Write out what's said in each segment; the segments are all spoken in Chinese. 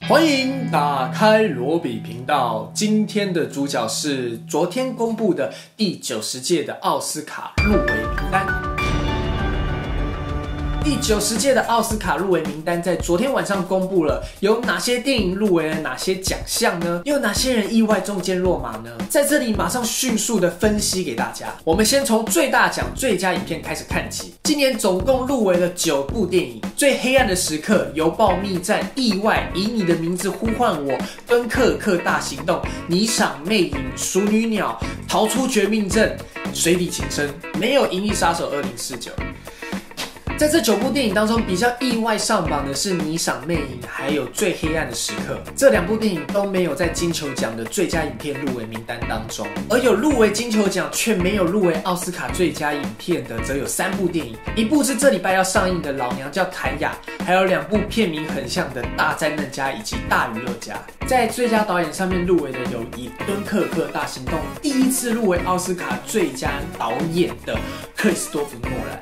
欢迎打开罗比频道。今天的主角是昨天公布的第90届的奥斯卡入围名单。第90届的奥斯卡入围名单在昨天晚上公布了，有哪些电影入围了哪些奖项呢？又有哪些人意外中箭落马呢？在这里马上迅速的分析给大家。我们先从最大奖最佳影片开始看起。今年总共入围了9部电影：最黑暗的时刻、邮报密战、意外、以你的名字呼唤我、敦刻尔克大行动、霓裳魅影、熟女鸟、逃出绝命镇、水底情深，没有银翼杀手2049。在这9部电影当中，比较意外上榜的是《霓裳魅影》还有《最黑暗的时刻》，这2部电影都没有在金球奖的最佳影片入围名单当中，而有入围金球奖却没有入围奥斯卡最佳影片的，则有3部电影，一部是这礼拜要上映的《老娘叫谭雅》，还有2部片名很像的《大灾难家》以及《大娱乐家》。在最佳导演上面入围的有以《敦刻尔克大行动》第一次入围奥斯卡最佳导演的克里斯多夫·诺兰，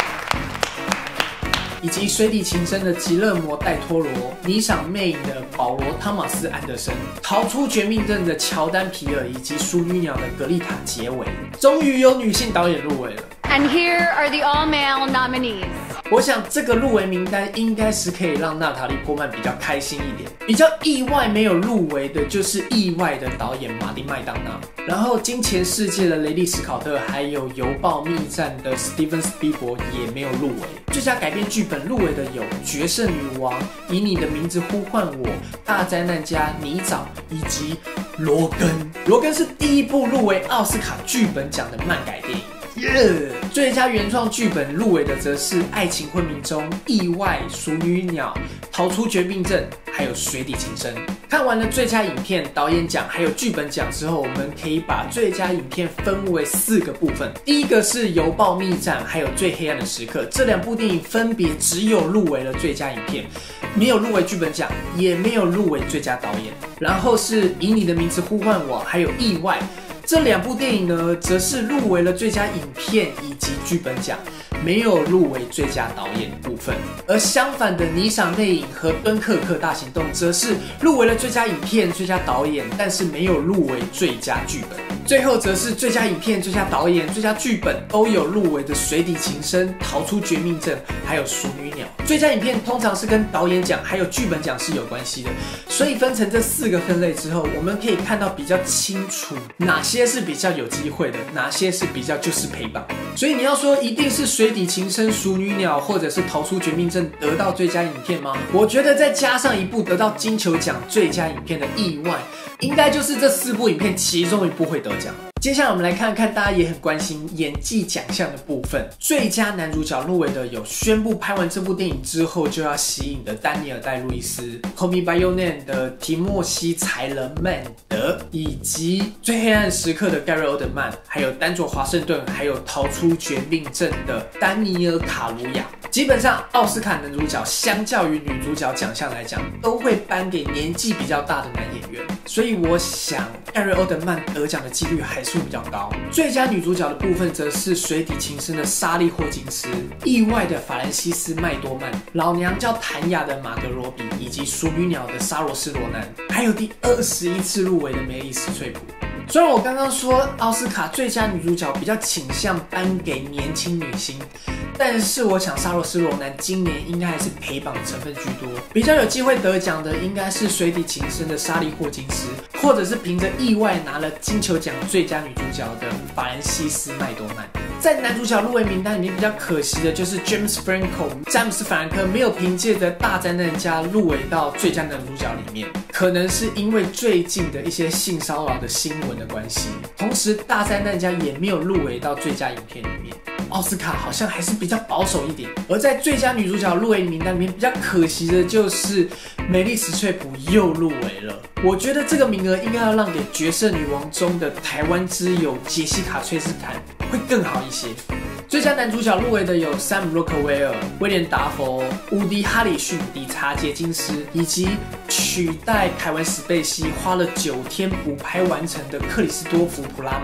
以及《水底情深》的吉勒摩·戴托罗，《霓裳魅影》的保罗·汤马斯·安德森，《逃出绝命镇》的乔丹·皮尔，以及《熟女鸟》的格丽塔·杰维。终于有女性导演入围了。 And here are the all-male nominees. 我想这个入围名单应该是可以让娜塔莉·波曼比较开心一点。比较意外没有入围的就是意外的导演马丁·麦当娜，然后《金钱世界》的雷利·史考特，还有《邮报密战》的史蒂芬·斯皮伯也没有入围。最佳改编剧本入围的有《决胜女王》、《以你的名字呼唤我》、《大灾难家》、《泥沼》以及《罗根》。罗根是第一部入围奥斯卡剧本奖的漫改电影。最佳原创剧本入围的则是《爱情昏迷中》、《意外》、《熟女鸟》、《逃出绝命镇》还有《水底情深》。看完了最佳影片、导演奖还有剧本奖之后，我们可以把最佳影片分为4个部分。第一个是《邮报密战》还有《最黑暗的时刻》，这2部电影分别只有入围了最佳影片，没有入围剧本奖，也没有入围最佳导演。然后是《以你的名字呼唤我》还有《意外》。这2部电影呢，则是入围了最佳影片以及剧本奖，没有入围最佳导演部分。而相反的，《霓裳魅影》和《敦刻尔克大行动》则是入围了最佳影片、最佳导演，但是没有入围最佳剧本。最后则是最佳影片、最佳导演、最佳剧本都有入围的《水底情深》、《逃出绝命镇》还有《熟女鸟》。最佳影片通常是跟导演奖还有剧本奖是有关系的，所以分成这4个分类之后，我们可以看到比较清楚哪些是比较有机会的，哪些是比较就是陪榜。所以你要说一定是《水底情深》、《熟女鸟》或者是《逃出绝命镇》得到最佳影片吗？我觉得再加上一部得到金球奖最佳影片的《意外》，应该就是这4部影片其中一部会得奖。接下来我们来看看大家也很关心演技奖项的部分。最佳男主角入围的有宣布拍完这部电影之后就要息影的丹尼尔·戴路易斯，《Call Me by Your Name》的提莫西·柴勒曼德，以及《最黑暗时刻》的盖瑞·欧德曼，还有丹佐·华盛顿，还有《逃出绝命镇》的丹尼尔·卡鲁亚。基本上奥斯卡男主角相较于女主角奖项来讲，都会颁给年纪比较大的男演员，所以我想盖瑞·欧德曼得奖的几率还是会比较高。最佳女主角的部分则是《水底情深》的莎莉·霍金斯，《意外》的法兰西斯·麦多曼，《老娘叫谭雅》的马格罗比，以及《熟女鸟》的莎罗斯·罗南，还有第21次入围的梅丽史翠普。虽然我刚刚说奥斯卡最佳女主角比较倾向颁给年轻女星，但是我想莎罗斯·罗南今年应该还是陪榜成分居多，比较有机会得奖的应该是《水底情深》的莎莉·霍金斯，或者是凭着《意外》拿了金球奖最佳女主角的法兰西斯·麦多曼。在男主角入围名单里面比较可惜的就是 James Franco 詹姆斯·法兰克没有凭借着《大灾难家》入围到最佳男主角里面，可能是因为最近的一些性骚扰的新闻的关系，同时《大灾难家》也没有入围到最佳影片里面。奥斯卡好像还是比较保守一点。而在最佳女主角入围名单里面比较可惜的就是梅丽史翠普又入围了。我觉得这个名额应该要让给《决胜女王》中的台湾之友杰西卡·崔斯坦会更好一些。最佳男主角入围的有山姆·洛克威尔、威廉·达佛、伍迪·哈里逊、理查·杰金斯，以及取代凯文·史贝西花了9天补拍完成的克里斯多福·普拉玛。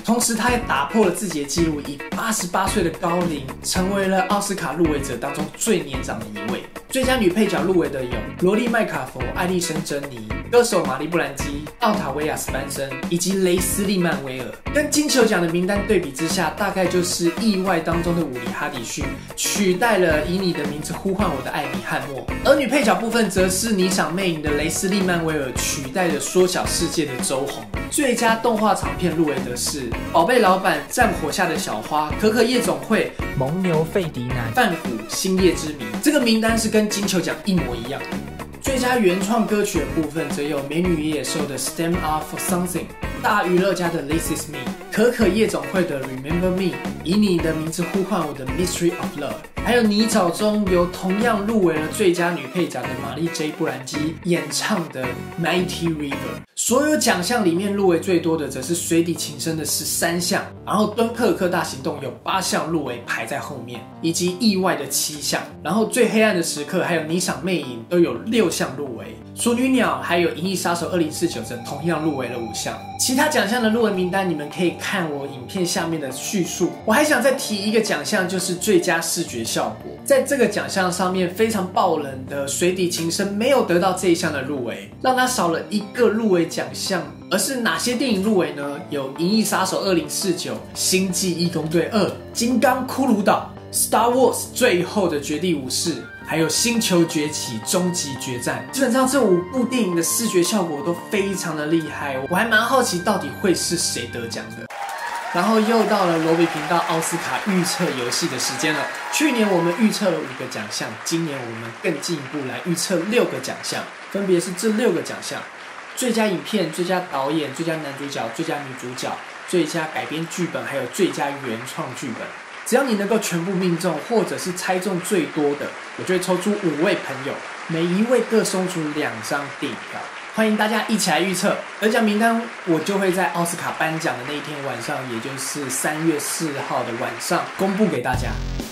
同时他也打破了自己的纪录，以88岁的高龄成为了奥斯卡入围者当中最年长的一位。最佳女配角入围的有罗莉麦卡佛、艾莉森珍妮、歌手玛丽布兰基、奥塔维亚斯班森以及雷斯利曼威尔。跟金球奖的名单对比之下，大概就是意外当中的伍迪哈迪逊取代了以你的名字呼唤我的艾米汉默，而女配角部分则是霓裳魅影的雷斯利曼威尔取代了缩小世界的周红。最佳动画长片入围的是宝贝老板、战火下的小花、可可夜总会、 蒙牛费迪南、 范虎、星夜之谜。这个名单是跟金球奖一模一样的。最佳原创歌曲的部分则有美女与野兽的 Stand Up for Something、大娱乐家的 This Is Me、可可夜总会的 Remember Me、以你的名字呼唤我的 Mystery of Love， 还有泥沼中由同样入围了最佳女配角的玛丽 J 布兰基演唱的 Mighty River。 所有奖项里面入围最多的则是水底情深的13项，然后敦刻尔克大行动有8项入围排在后面，以及意外的7项，然后最黑暗的时刻还有霓裳魅影都有6项入围，熟女鸟还有银翼杀手2049则同样入围了5项。其他奖项的入围名单你们可以看我影片下面的叙述。我还想再提一个奖项，就是最佳视觉效果。在这个奖项上面非常爆冷的水底情深没有得到这一项的入围，让他少了一个入围奖项。而是哪些电影入围呢？有《银翼杀手2049》、《星际义工队2》、《金刚骷髅岛》、《Star Wars 最后的绝地武士》，还有《星球崛起：终极决战》。基本上这5部电影的视觉效果都非常的厉害，我还蛮好奇到底会是谁得奖的。然后又到了罗比频道奥斯卡预测游戏的时间了。去年我们预测了5个奖项，今年我们更进一步来预测6个奖项，分别是这6个奖项：最佳影片、最佳导演、最佳男主角、最佳女主角、最佳改编剧本，还有最佳原创剧本。只要你能够全部命中，或者是猜中最多的，我就会抽出5位朋友，每一位各送出2张电影票。欢迎大家一起来预测得奖名单，我就会在奥斯卡颁奖的那一天晚上，也就是3月4号的晚上公布给大家。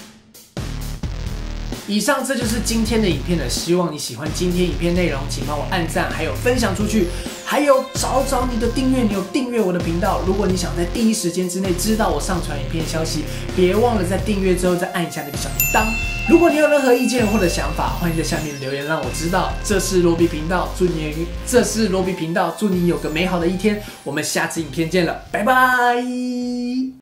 以上这就是今天的影片了，希望你喜欢今天影片内容，请帮我按赞，还有分享出去，还有找你的订阅，你有订阅我的频道。如果你想在第一时间之内知道我上传影片消息，别忘了在订阅之后再按一下那个小铃铛。如果你有任何意见或者想法，欢迎在下面留言让我知道。这是罗比频道，祝你有个美好的一天。我们下次影片见了，拜拜。